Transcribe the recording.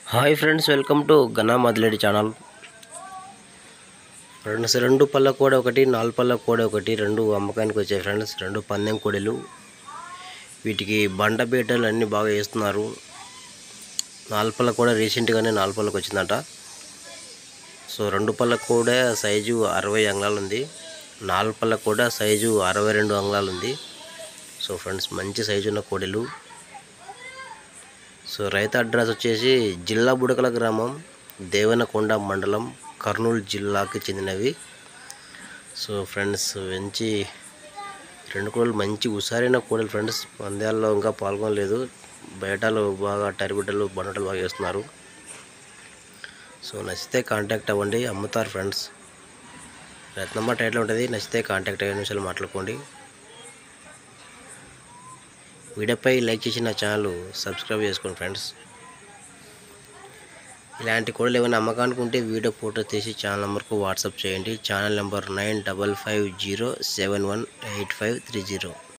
Hi friends, welcome to గనా మదిలేడి channel. Friends, 2 పళ్ళ కోడి ఒకటి, 4 పళ్ళ కోడి ఒకటి, 2 అమ్మకానికి వచ్చాయి ఫ్రెండ్స్. 2 పందెం కోడెలు. వీటికి బండ బీటలు అన్నీ బాగా వేస్తున్నారు. 4 పళ్ళ కూడా రీసెంట్గానే 4 పళ్ళకి వచ్చిందట. సో 2 పళ్ళ కూడా సైజు 60 అంగుళాలు ఉంది. 4 పళ్ళ కూడా సైజు 62 అంగుళాలు ఉంది. సో ఫ్రెండ్స్, మంచి సైజు ఉన్న కోడెలు. సో రైతు అడ్రస్ వచ్చేసి జిల్లా బుడకల గ్రామం, దేవనకొండ మండలం, కర్నూలు జిల్లాకి చెందినవి. సో ఫ్రెండ్స్, మంచి 2 కోడలు మంచి హుషారైన కోడలు ఫ్రెండ్స్. పందాల్లో ఇంకా పాల్గొనలేదు. బయటలు బాగా టరిబిడ్డలు బండటలు బాగా వేస్తున్నారు. సో నచ్చితే కాంటాక్ట్ అవ్వండి, అమ్ముతారు ఫ్రెండ్స్. రత్నమ్మ టైటిల్ ఉంటుంది, నచ్చితే కాంటాక్ట్ అయ్యే నిమిషాలు మాట్లాడుకోండి. వీడియోపై లైక్ చేసి నా ఛానల్ సబ్స్క్రైబ్ చేసుకోండి ఫ్రెండ్స్. ఇలాంటి కోడలు ఏమైనా అమ్మకానికి ఉంటే వీడియో ఫోటో తీసి ఛానల్ నెంబర్కు వాట్సాప్ చేయండి. Channel number 9550718530.